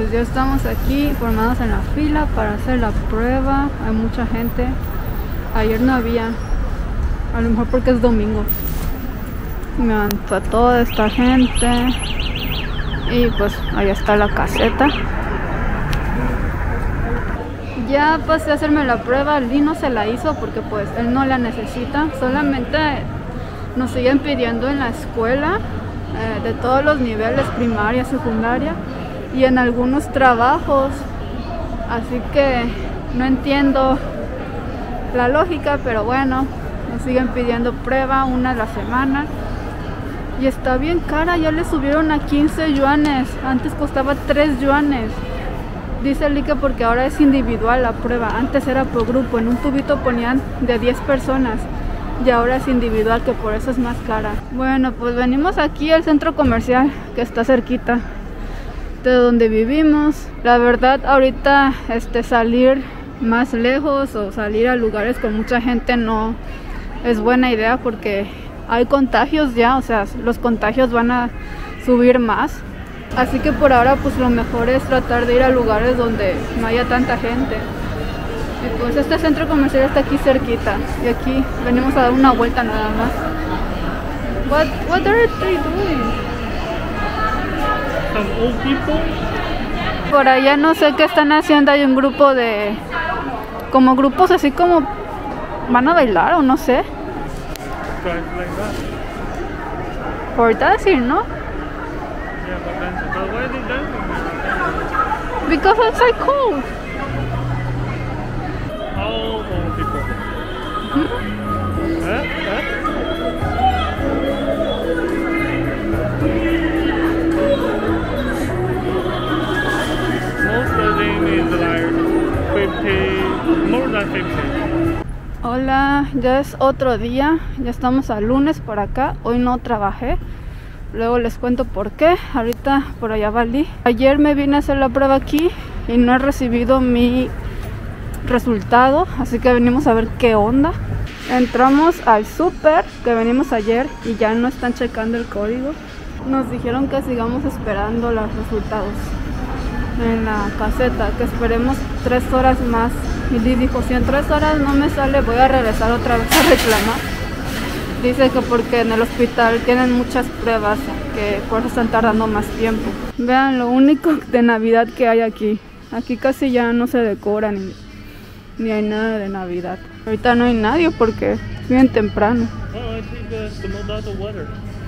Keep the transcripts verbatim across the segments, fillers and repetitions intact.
pues ya estamos aquí formados en la fila para hacer la prueba. Hay mucha gente. Ayer no había, a lo mejor porque es domingo. Vean, está toda esta gente. Y pues ahí está la caseta. Ya pasé a hacerme la prueba. Lee no se la hizo porque pues él no la necesita. Solamente nos siguen pidiendo en la escuela, eh, de todos los niveles, primaria, secundaria, y en algunos trabajos. Así que no entiendo la lógica, pero bueno, nos siguen pidiendo prueba una a la semana. Y está bien cara, ya le subieron a quince yuanes. Antes costaba tres yuanes. Dice Lee que porque ahora es individual la prueba. Antes era por grupo, en un tubito ponían de diez personas. Y ahora es individual, que por eso es más cara. Bueno, pues venimos aquí al centro comercial, que está cerquita de donde vivimos. La verdad, ahorita este, salir más lejos o salir a lugares con mucha gente no es buena idea, porque hay contagios ya, o sea, los contagios van a subir más. Así que por ahora pues lo mejor es tratar de ir a lugares donde no haya tanta gente. Y pues este centro comercial está aquí cerquita. Y aquí venimos a dar una vuelta nada más. What, what are they doing? Some old people. Por allá no sé qué están haciendo. Hay un grupo de... como grupos así como... van a bailar o no sé. Like that. Por dancing, ¿no? Yeah, but then, but why are they dancing? Because it's like cold. How old people? Hmm? Huh? Huh? Most of them is like fifty, more than fifty. Hola, ya es otro día, ya estamos a lunes por acá. Hoy no trabajé, luego les cuento por qué. Ahorita por allá va Lee. Ayer me vine a hacer la prueba aquí y no he recibido mi resultado, así que venimos a ver qué onda. Entramos al súper que venimos ayer y ya no están checando el código. Nos dijeron que sigamos esperando los resultados en la caseta, que esperemos tres horas más. Y Lee dijo, si en tres horas no me sale, voy a regresar otra vez a reclamar. Dice que porque en el hospital tienen muchas pruebas, que por eso están tardando más tiempo. Vean lo único de Navidad que hay aquí. Aquí casi ya no se decora ni, ni hay nada de Navidad. Ahorita no hay nadie porque es bien temprano. Oh, I think that's the model weather.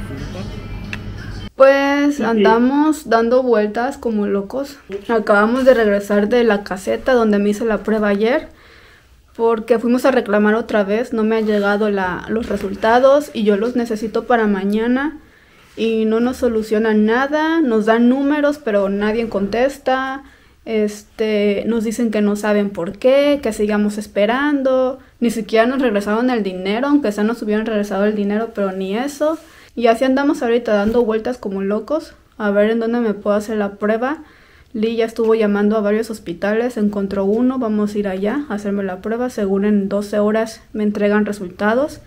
Pues andamos dando vueltas como locos. Acabamos de regresar de la caseta donde me hice la prueba ayer, porque fuimos a reclamar otra vez. No me han llegado la, los resultados y yo los necesito para mañana y no nos solucionan nada. Nos dan números pero nadie contesta. Este, nos dicen que no saben por qué, que sigamos esperando. Ni siquiera nos regresaron el dinero, aunque ya nos hubieran regresado el dinero, pero ni eso. Y así andamos ahorita dando vueltas como locos a ver en dónde me puedo hacer la prueba. Lee ya estuvo llamando a varios hospitales, encontró uno, vamos a ir allá a hacerme la prueba. Según en doce horas me entregan resultados.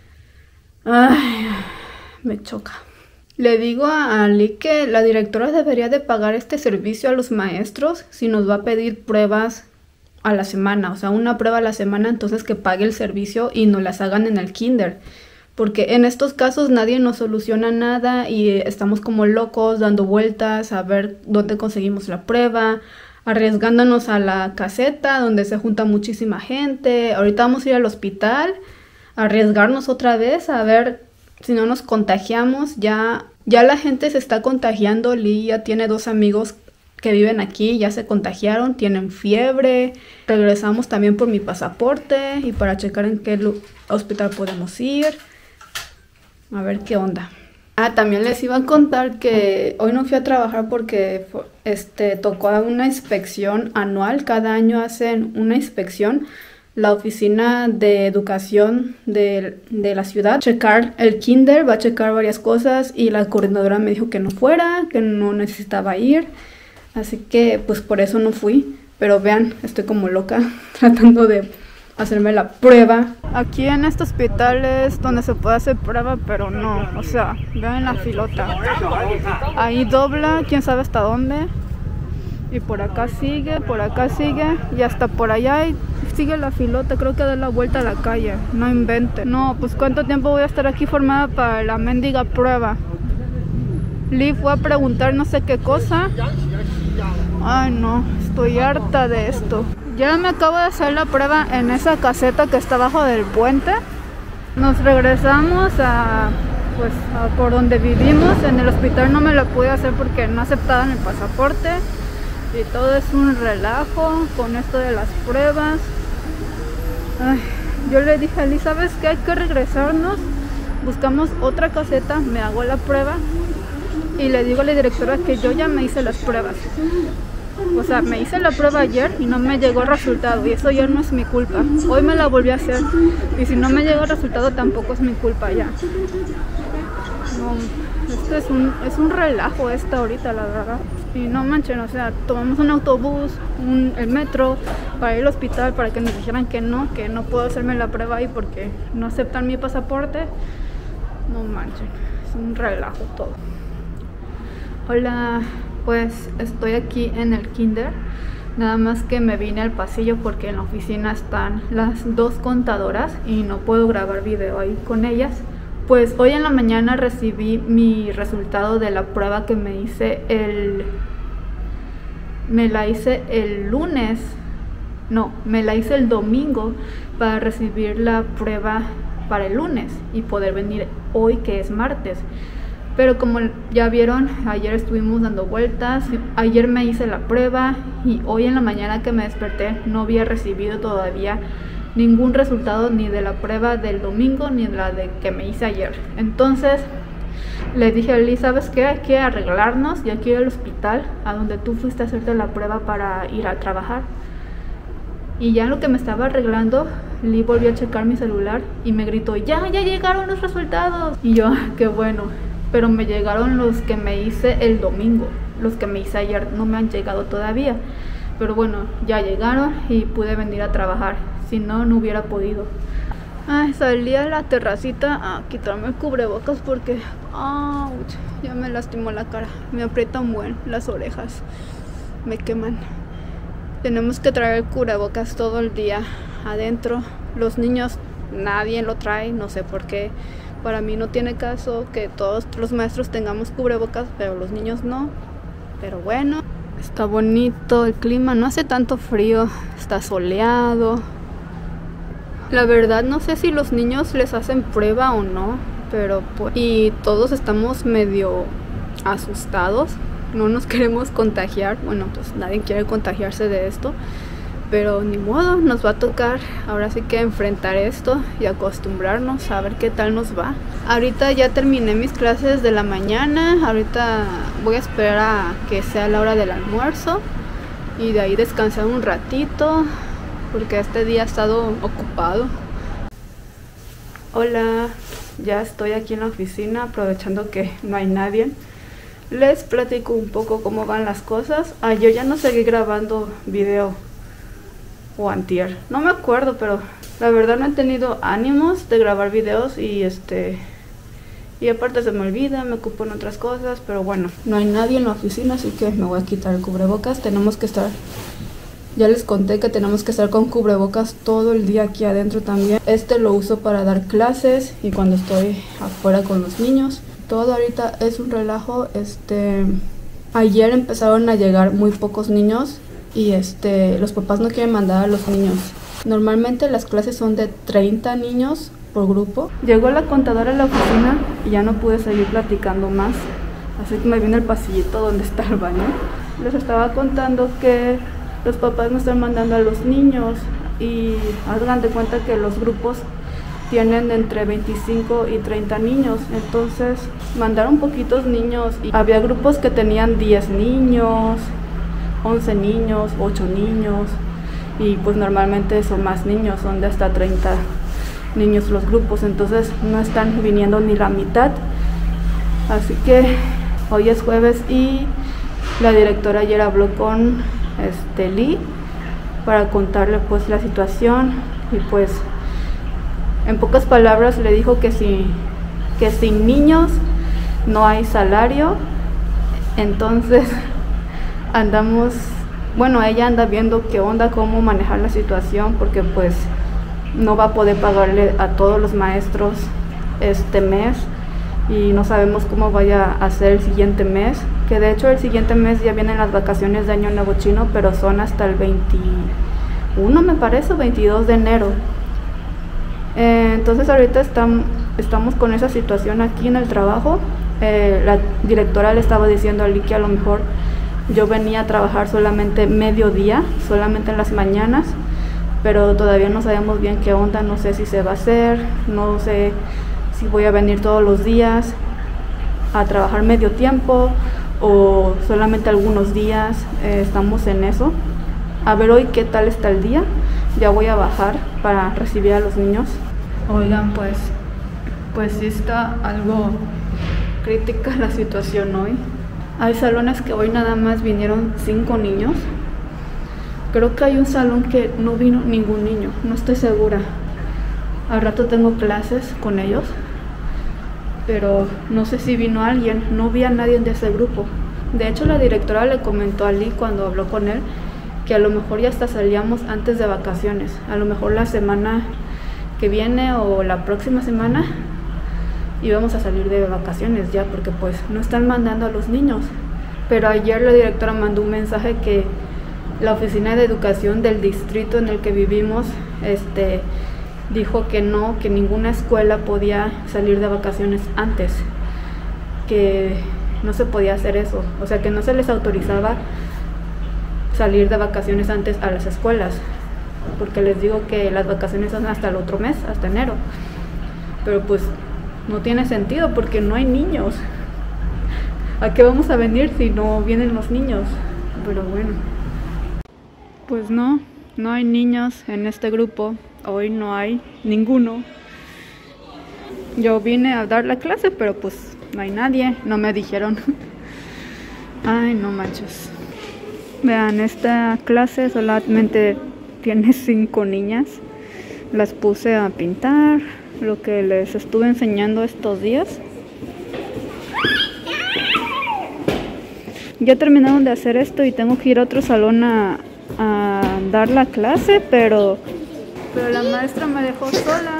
Ay, me choca. Le digo a Lee que la directora debería de pagar este servicio a los maestros si nos va a pedir pruebas a la semana. O sea, una prueba a la semana, entonces que pague el servicio y nos las hagan en el kinder. Porque en estos casos nadie nos soluciona nada y estamos como locos dando vueltas a ver dónde conseguimos la prueba, arriesgándonos a la caseta donde se junta muchísima gente. Ahorita vamos a ir al hospital, a arriesgarnos otra vez a ver si no nos contagiamos. Ya, ya la gente se está contagiando. Lee ya tiene dos amigos que viven aquí, ya se contagiaron, tienen fiebre. Regresamos también por mi pasaporte y para checar en qué hospital podemos ir. A ver qué onda. Ah, también les iba a contar que hoy no fui a trabajar porque este, tocó una inspección anual. Cada año hacen una inspección. La oficina de educación de, de la ciudad, checar el kinder, va a checar varias cosas y la coordinadora me dijo que no fuera, que no necesitaba ir. Así que pues por eso no fui. Pero vean, estoy como loca tratando de hacerme la prueba. Aquí en este hospital es donde se puede hacer prueba, pero no, o sea, vean la filota. Ahí dobla, quién sabe hasta dónde. Y por acá sigue, por acá sigue, y hasta por allá y sigue la filota. Creo que da la vuelta a la calle. No invente. No, pues cuánto tiempo voy a estar aquí formada para la mendiga prueba. Lee fue a preguntar no sé qué cosa. Ay no, estoy harta de esto. Ya me acabo de hacer la prueba en esa caseta que está abajo del puente. Nos regresamos a, pues, a por donde vivimos. En el hospital no me la pude hacer porque no aceptaban el pasaporte. Y todo es un relajo con esto de las pruebas. Ay, yo le dije a Lee, ¿sabes qué? Hay que regresarnos. Buscamos otra caseta, me hago la prueba. Y le digo a la directora que yo ya me hice las pruebas. O sea, me hice la prueba ayer y no me llegó el resultado. Y eso ya no es mi culpa. Hoy me la volví a hacer. Y si no me llegó el resultado tampoco es mi culpa ya. No, esto es un, es un relajo esta ahorita, la verdad. Y no manchen, o sea, tomamos un autobús, un, el metro, para ir al hospital para que nos dijeran que no, que no puedo hacerme la prueba ahí porque no aceptan mi pasaporte. No manchen, es un relajo todo. Hola, pues estoy aquí en el kinder, nada más que me vine al pasillo porque en la oficina están las dos contadoras y no puedo grabar video ahí con ellas. Pues hoy en la mañana recibí mi resultado de la prueba que me hice el... Me la hice el lunes, no, me la hice el domingo para recibir la prueba para el lunes y poder venir hoy que es martes. Pero como ya vieron, ayer estuvimos dando vueltas, ayer me hice la prueba y hoy en la mañana que me desperté no había recibido todavía ningún resultado ni de la prueba del domingo ni de la de que me hice ayer. Entonces le dije a Lee, ¿sabes qué? Hay que arreglarnos y hay que ir al hospital a donde tú fuiste a hacerte la prueba para ir a trabajar. Y ya en lo que me estaba arreglando, Lee volvió a checar mi celular y me gritó, ya, ya llegaron los resultados. Y yo, qué bueno. Pero me llegaron los que me hice el domingo, los que me hice ayer no me han llegado todavía, pero bueno, ya llegaron y pude venir a trabajar, si no, no hubiera podido. Ay, salí a la terracita a quitarme el cubrebocas porque oh, ya me lastimó la cara, me aprietan buen las orejas, me queman. Tenemos que traer el cubrebocas todo el día adentro, los niños nadie lo trae, no sé por qué. Para mí no tiene caso que todos los maestros tengamos cubrebocas, pero los niños no. Pero bueno, está bonito el clima, no hace tanto frío, está soleado. La verdad no sé si los niños les hacen prueba o no, pero pues... Y todos estamos medio asustados, no nos queremos contagiar. Bueno, pues nadie quiere contagiarse de esto. Pero ni modo, nos va a tocar ahora sí que enfrentar esto y acostumbrarnos a ver qué tal nos va. Ahorita ya terminé mis clases de la mañana, ahorita voy a esperar a que sea la hora del almuerzo y de ahí descansar un ratito porque este día ha estado ocupado. Hola, ya estoy aquí en la oficina aprovechando que no hay nadie. Les platico un poco cómo van las cosas. Ayer ya no seguí grabando video. O antier, no me acuerdo, pero la verdad no he tenido ánimos de grabar videos y este y aparte se me olvida, me ocupo en otras cosas, pero bueno, no hay nadie en la oficina, así que me voy a quitar el cubrebocas. Tenemos que estar, ya les conté que tenemos que estar con cubrebocas todo el día aquí adentro también. Este lo uso para dar clases y cuando estoy afuera con los niños. Todo ahorita es un relajo. Este ayer empezaron a llegar muy pocos niños y este los papás no quieren mandar a los niños. Normalmente las clases son de treinta niños por grupo. Llegó la contadora a la oficina y ya no pude seguir platicando más, así que me vine al pasillito donde está el baño. Les estaba contando que los papás no están mandando a los niños y hagan de cuenta que los grupos tienen entre veinticinco y treinta niños, entonces mandaron poquitos niños y había grupos que tenían diez niños, once niños, ocho niños y pues normalmente son más niños, son de hasta treinta niños los grupos, entonces no están viniendo ni la mitad. Así que hoy es jueves y la directora ayer habló con este Lee para contarle pues la situación y pues en pocas palabras le dijo que si que sin niños no hay salario. Entonces andamos, bueno, ella anda viendo qué onda, cómo manejar la situación, porque pues no va a poder pagarle a todos los maestros este mes y no sabemos cómo vaya a ser el siguiente mes, que de hecho el siguiente mes ya vienen las vacaciones de Año Nuevo Chino, pero son hasta el veintiuno, me parece, veintidós de enero. Eh, entonces ahorita están, estamos con esa situación aquí en el trabajo. Eh, la directora le estaba diciendo a Lee que a lo mejor yo venía a trabajar solamente mediodía, solamente en las mañanas, pero todavía no sabemos bien qué onda, no sé si se va a hacer, no sé si voy a venir todos los días a trabajar medio tiempo o solamente algunos días. Eh, estamos en eso. A ver hoy qué tal está el día. Ya voy a bajar para recibir a los niños. Oigan, pues, pues sí está algo crítica la situación hoy. Hay salones que hoy nada más vinieron cinco niños. Creo que hay un salón que no vino ningún niño, no estoy segura. Al rato tengo clases con ellos, pero no sé si vino alguien, no vi a nadie de ese grupo. De hecho, la directora le comentó a Lee cuando habló con él que a lo mejor ya hasta salíamos antes de vacaciones, a lo mejor la semana que viene o la próxima semana íbamos a salir de vacaciones ya, porque pues no están mandando a los niños. Pero ayer la directora mandó un mensaje que la oficina de educación del distrito en el que vivimos este, dijo que no, que ninguna escuela podía salir de vacaciones antes, que no se podía hacer eso, o sea que no se les autorizaba salir de vacaciones antes a las escuelas, porque les digo que las vacaciones son hasta el otro mes, hasta enero, pero pues no tiene sentido porque no hay niños. ¿A qué vamos a venir si no vienen los niños? Pero bueno, pues no, no hay niños en este grupo. Hoy no hay ninguno. Yo vine a dar la clase, pero pues no hay nadie, no me dijeron. Ay, no manches. Vean, esta clase solamente tiene cinco niñas. Las puse a pintar, lo que les estuve enseñando estos días. Ya terminaron de hacer esto y tengo que ir a otro salón a, a dar la clase, pero, pero la maestra me dejó sola.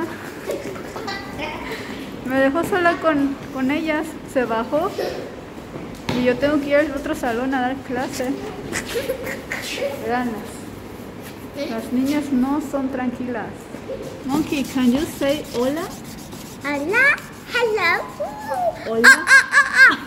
Me dejó sola con, con ellas, se bajó y yo tengo que ir al otro salón a dar clase. Vean, las, las niñas no son tranquilas. Monkey, can you say hola? Hola, hello. Hola. Ah, ah, ah, ah.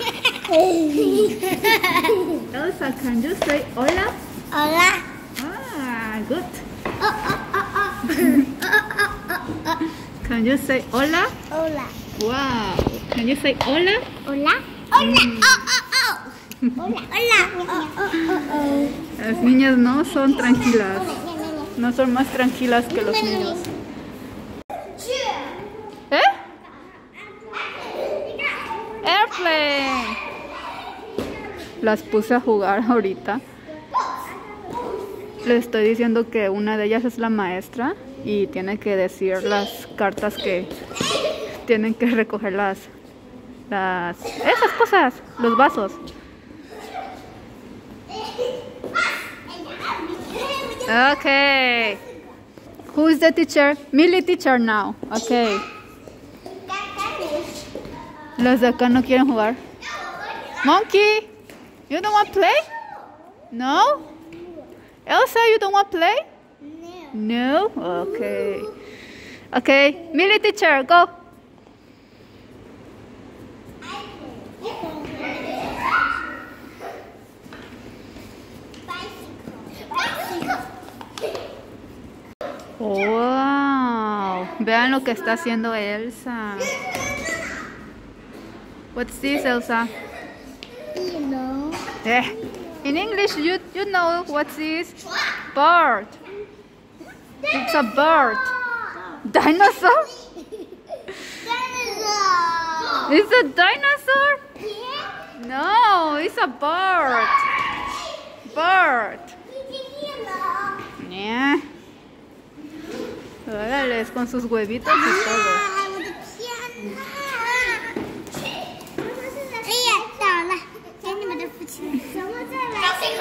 Elsa, can you say hola? Hola. Ah, good. Oh, oh, oh, oh. Oh, oh, oh, oh. Can you say hola? Hola. Wow. Can you say hola? Hola. Hola. Oh, oh, oh. Hola. Hola. Oh, oh, oh, oh. Las niñas no son tranquilas. No son más tranquilas que los niños. ¿Eh? Airplane. Las puse a jugar ahorita. Le estoy diciendo que una de ellas es la maestra y tiene que decir las cartas que tienen que recoger las, las esas cosas, los vasos. Okay. Who is the teacher? Millie teacher now. Okay. Los de acá no quieren jugar. Monkey, you don't want to play? No? Elsa, you don't want to play? No. No? Okay. Okay. Millie teacher, go. Wow. Vean lo que está haciendo Elsa. What's this, Elsa? You know. Eh. In English, you you know what's this? Bird. It's a bird. Dinosaur? Dinosaur. It's a dinosaur? Yeah. No, it's a bird. Bird. Yeah. Órale, con sus huevitos y todo.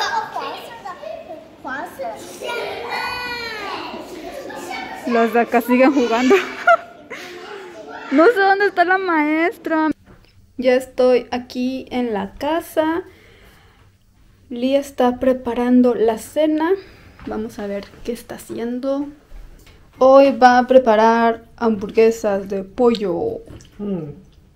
Los de acá siguen jugando. No sé dónde está la maestra. Ya estoy aquí en la casa. Lee está preparando la cena. Vamos a ver qué está haciendo. Hoy va a preparar hamburguesas de pollo. Mm.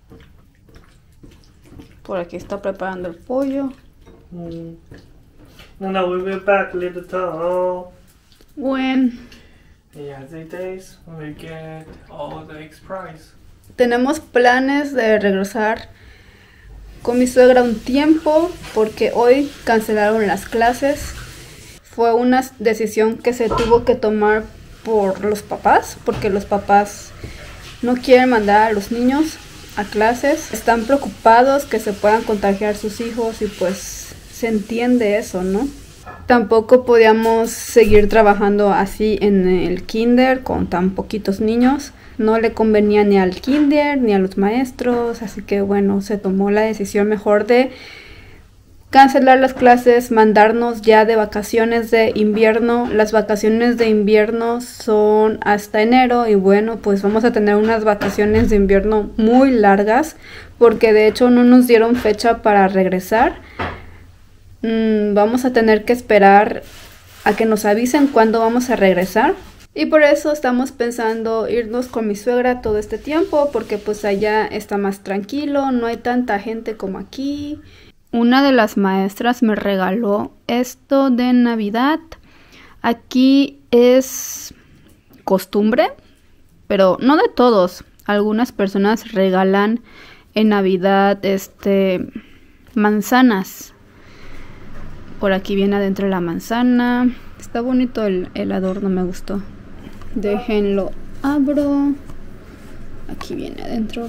Por aquí está preparando el pollo. Mm. No, we'll be back later. When? Yeah, the days we get all the express. Tenemos planes de regresar con mi suegra un tiempo porque hoy cancelaron las clases. Fue una decisión que se tuvo que tomar por los papás, porque los papás no quieren mandar a los niños a clases. Están preocupados que se puedan contagiar sus hijos y pues se entiende eso, ¿no? Tampoco podíamos seguir trabajando así en el kinder con tan poquitos niños. No le convenía ni al kinder ni a los maestros, así que bueno, se tomó la decisión mejor de cancelar las clases, mandarnos ya de vacaciones de invierno. Las vacaciones de invierno son hasta enero y bueno, pues vamos a tener unas vacaciones de invierno muy largas porque de hecho no nos dieron fecha para regresar. Mm, vamos a tener que esperar a que nos avisen cuándo vamos a regresar. Y por eso estamos pensando irnos con mi suegra todo este tiempo porque pues allá está más tranquilo, no hay tanta gente como aquí. Una de las maestras me regaló esto de Navidad. Aquí es costumbre, pero no de todos. Algunas personas regalan en Navidad este manzanas. Por aquí viene adentro la manzana. Está bonito el, el adorno, me gustó. Déjenlo, abro. Aquí viene adentro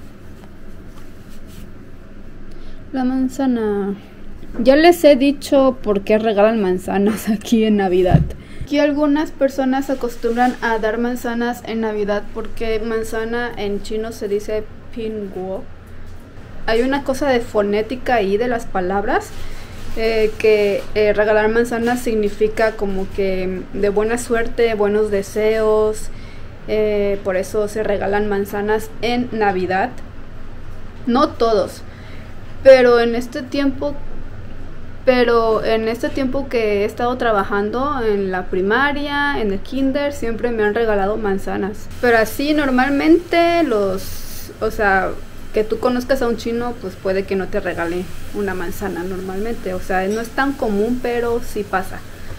la manzana. Ya les he dicho por qué regalan manzanas aquí en Navidad. Aquí algunas personas acostumbran a dar manzanas en Navidad porque manzana en chino se dice pinguo. Hay una cosa de fonética ahí de las palabras. Eh, que eh, regalar manzanas significa como que de buena suerte, buenos deseos. Eh, por eso se regalan manzanas en Navidad. No todos, pero en este tiempo pero en este tiempo que he estado trabajando en la primaria, en el kinder, siempre me han regalado manzanas. Pero así normalmente los, o sea, que tú conozcas a un chino, pues puede que no te regale una manzana normalmente. O sea, no es tan común, pero sí pasa.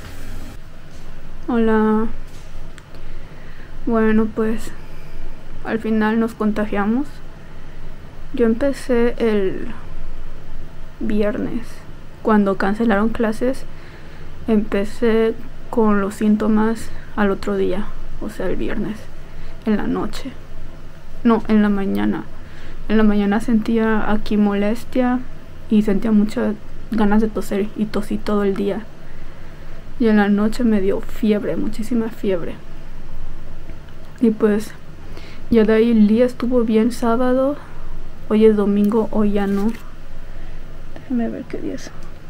Hola. Bueno, pues al final nos contagiamos. Yo empecé el viernes. Cuando cancelaron clases, empecé con los síntomas al otro día. O sea, el viernes, en la noche. No, en la mañana. En la mañana sentía aquí molestia y sentía muchas ganas de toser y tosí todo el día. Y en la noche me dio fiebre, muchísima fiebre. Y pues ya de ahí el día estuvo bien sábado. Hoy es domingo, hoy ya no. Déjame ver qué día es.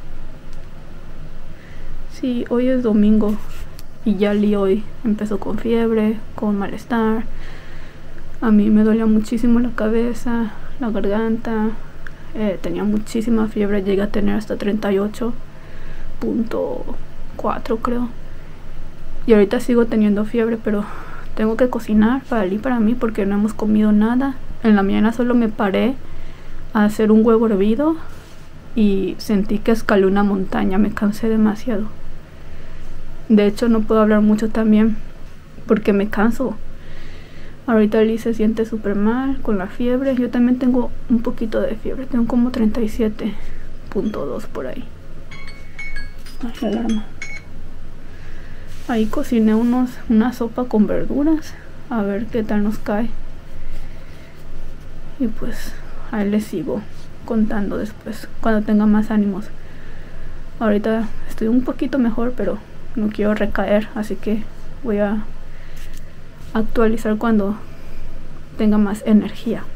Sí, hoy es domingo. Y ya Lee hoy empezó con fiebre, con malestar. A mí me dolía muchísimo la cabeza, la garganta, eh, tenía muchísima fiebre, llegué a tener hasta treinta y ocho punto cuatro creo. Y ahorita sigo teniendo fiebre, pero tengo que cocinar para él y para mí porque no hemos comido nada. En la mañana solo me paré a hacer un huevo hervido y sentí que escalé una montaña, me cansé demasiado. De hecho no puedo hablar mucho también porque me canso. Ahorita Lee se siente súper mal con la fiebre. Yo también tengo un poquito de fiebre. Tengo como treinta y siete punto dos por ahí. Ay, la alarma. Ahí cociné unos, una sopa con verduras. A ver qué tal nos cae. Y pues ahí les sigo contando después, cuando tenga más ánimos. Ahorita estoy un poquito mejor, pero no quiero recaer. Así que voy a actualizar cuando tenga más energía.